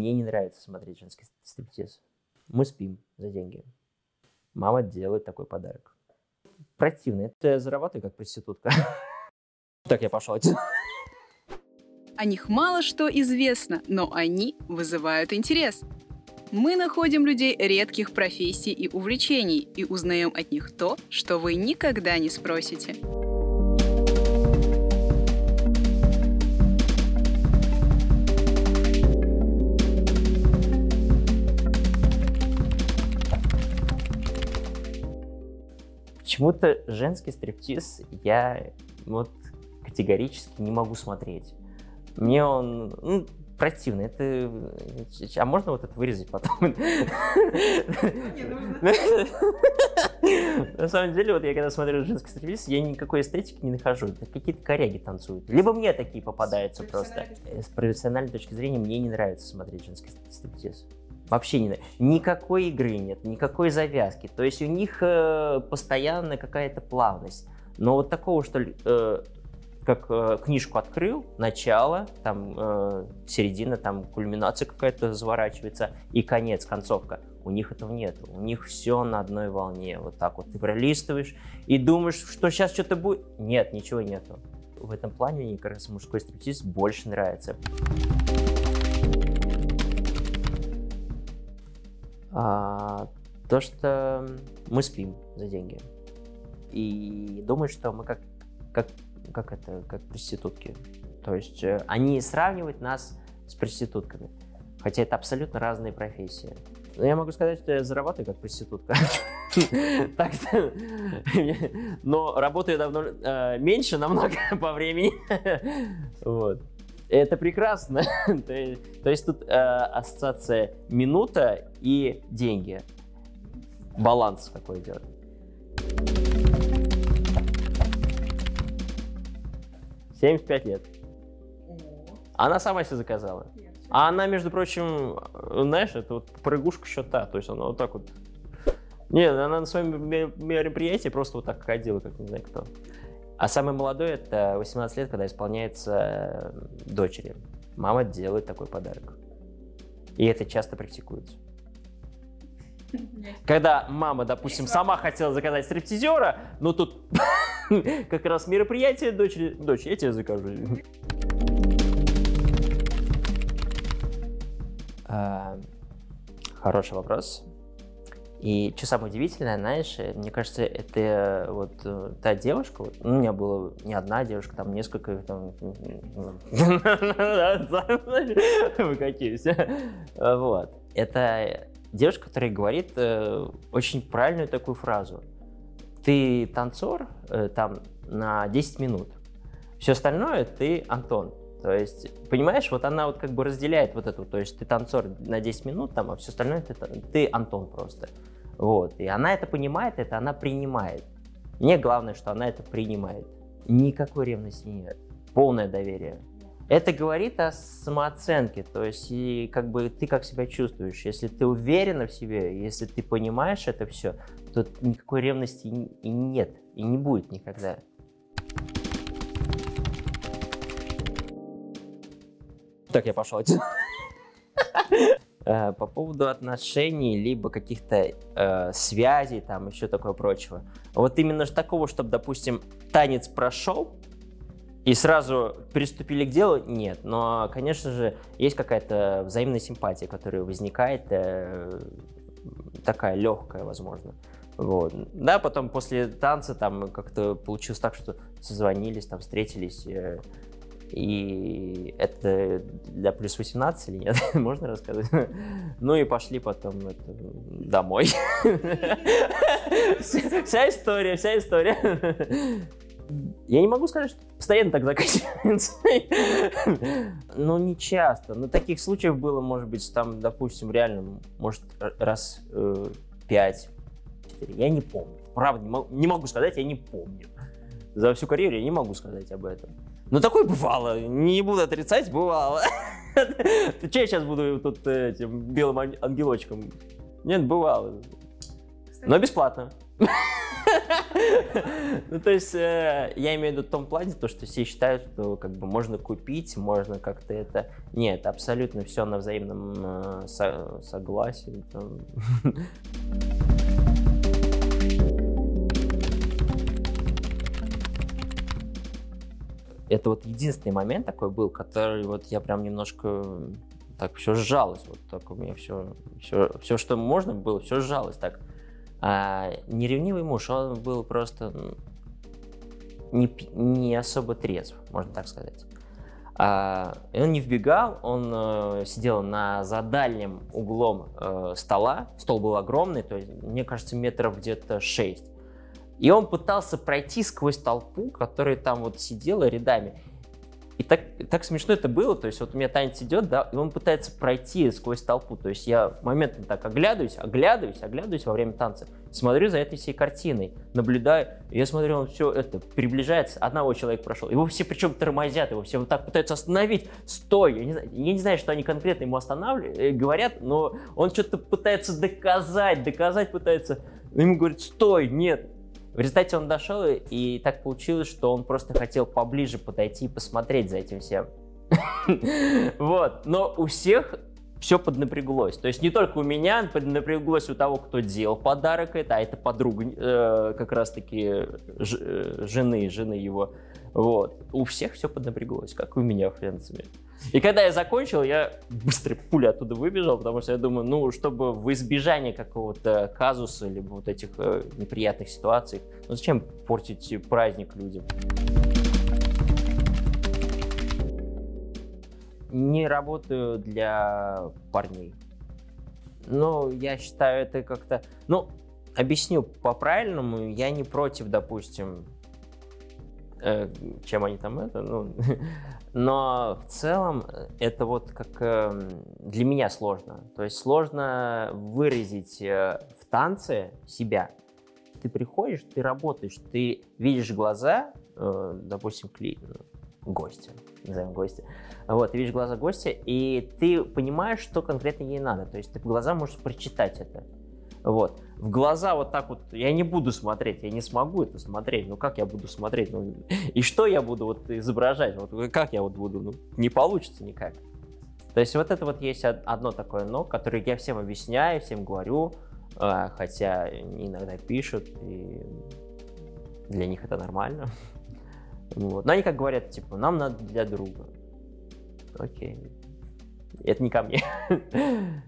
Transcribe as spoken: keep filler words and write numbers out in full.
Мне не нравится смотреть женский стриптиз. Мы спим за деньги. Мама делает такой подарок. Противно. Это я зарабатываю как проститутка. Так, я пошел отсюда. О них мало что известно, но они вызывают интерес. Мы находим людей редких профессий и увлечений и узнаем от них то, что вы никогда не спросите. Почему-то женский стриптиз я вот категорически не могу смотреть. Мне он ну, противный. Это... А можно вот это вырезать потом? На самом деле, вот я когда смотрю женский стриптиз, я никакой эстетики не нахожу. Это какие-то коряги танцуют. Либо мне такие попадаются просто. С профессиональной точки зрения мне не нравится смотреть женский стриптиз. Вообще не, никакой игры нет, никакой завязки. То есть у них э, постоянно какая-то плавность. Но вот такого, что ли, э, как э, книжку открыл, начало, там э, середина, там кульминация какая-то заворачивается и конец, концовка. У них этого нет. У них все на одной волне. Вот так вот ты пролистываешь и думаешь, что сейчас что-то будет. Нет, ничего нету. В этом плане мне как раз мужской стриптиз больше нравится. А, то, что мы спим за деньги и думают, что мы как, как, как это, как проститутки. То есть э, они сравнивают нас с проститутками, хотя это абсолютно разные профессии. Но я могу сказать, что я зарабатываю как проститутка, но работаю давно меньше намного по времени. Это прекрасно. То есть тут э, ассоциация минута и деньги. Баланс какой идет. семьдесят пять лет. Она сама себе заказала. А она, между прочим, знаешь, это вот прыгушка счета. То есть она вот так вот... Нет, она на своем мероприятии просто вот так ходила, как не знаю кто. А самый молодой — это восемнадцать лет, когда исполняется дочери. Мама делает такой подарок. И это часто практикуется. Когда мама, допустим, сама хотела заказать стриптизера, но тут как раз мероприятие дочери. Дочь, я тебе закажу. Хороший вопрос. И что самое удивительное, знаешь, мне кажется, это вот та девушка, вот, ну, у меня была не одна девушка, там несколько, там, вы какие все, вот. Это девушка, которая говорит очень правильную такую фразу. Ты танцор там на десять минут, все остальное ты Антон. То есть, понимаешь, вот она вот как бы разделяет вот эту, то есть ты танцор на десять минут, там, а все остальное ты, ты Антон просто. Вот. И она это понимает, это она принимает. Мне главное, что она это принимает. Никакой ревности нет. Полное доверие. Это говорит о самооценке, то есть и как бы ты как себя чувствуешь. Если ты уверена в себе, если ты понимаешь это все, то никакой ревности и нет, и не будет никогда. Так, я пошел отсюда. По поводу отношений, либо каких-то э, связей, там, еще такое прочего. Вот именно такого, чтобы, допустим, танец прошел, и сразу приступили к делу, нет. Но, конечно же, есть какая-то взаимная симпатия, которая возникает, э, такая легкая, возможно. Вот. Да, потом после танца там как-то получилось так, что созвонились, там, встретились, э, и это для плюс восемнадцать или нет, можно рассказать? Ну и пошли потом это, домой. Вся история, вся история. Я не могу сказать, что постоянно так заканчивается. Ну, не часто. Но таких случаев было, может быть, там, допустим, реально, может, раз э, пять. Я не помню. Правда, не могу, не могу сказать, я не помню. За всю карьеру я не могу сказать об этом. Но такое бывало. Не буду отрицать, бывало. Че я сейчас буду тут этим белым ангелочком? Нет, бывало. Но бесплатно. Ну, то есть, э, я имею в виду в том плане, то, что все считают, что как бы можно купить, можно как-то это... Нет, абсолютно все на взаимном э, со- согласии. Там. Это вот единственный момент такой был, который вот я прям немножко так все сжалось. Вот так у меня все, все, все что можно было, все сжалось так. А неревнивый муж, он был просто не, не особо трезв, можно так сказать. А, он не вбегал, он э, сидел на, за дальним углом э, стола. Стол был огромный, то есть, мне кажется, метров где-то шесть. И он пытался пройти сквозь толпу, которая там вот сидела рядами. И так, так смешно это было, то есть вот у меня танец идет, да, и он пытается пройти сквозь толпу. То есть я моментно так оглядываюсь, оглядываюсь, оглядываюсь во время танца, смотрю за этой всей картиной, наблюдаю. И я смотрю, он все это приближается, одного человека прошел. Его все причем тормозят, его все вот так пытаются остановить. Стой! Я не знаю, я не знаю, что они конкретно ему останавливают, говорят, но он что-то пытается доказать, доказать пытается. Ему говорят, стой, нет. В результате он дошел, и так получилось, что он просто хотел поближе подойти и посмотреть за этим всем. Вот. Но у всех все поднапряглось. То есть не только у меня, поднапряглось у того, кто делал подарок это, а это подруга э, как раз-таки ж, жены, жены его. Вот. У всех все поднапряглось, как и у меня, в принципе. И когда я закончил, я быстро пулей оттуда выбежал, потому что я думаю, ну, чтобы в избежание какого-то казуса, либо вот этих э, неприятных ситуаций, ну, зачем портить праздник людям? Не работаю для парней. Но я считаю это как-то... Ну, объясню по-правильному, я не против, допустим, э, чем они там это, ну... Но в целом это вот как э, для меня сложно. То есть сложно выразить э, в танце себя. Ты приходишь, ты работаешь, ты видишь глаза, э, допустим, кли... гостя, назовем гостя. Вот, ты видишь глаза гостя, и ты понимаешь, что конкретно ей надо. То есть ты по глазам можешь прочитать это. Вот. В глаза вот так вот я не буду смотреть, я не смогу это смотреть. Ну как я буду смотреть? Ну, и что я буду вот изображать? Вот как я вот буду? Ну, не получится никак. То есть вот это вот есть одно такое «но», которое я всем объясняю, всем говорю, хотя они иногда пишут, и для них это нормально. Вот. Но они как говорят, типа, нам надо для друга. Окей. Это не ко мне.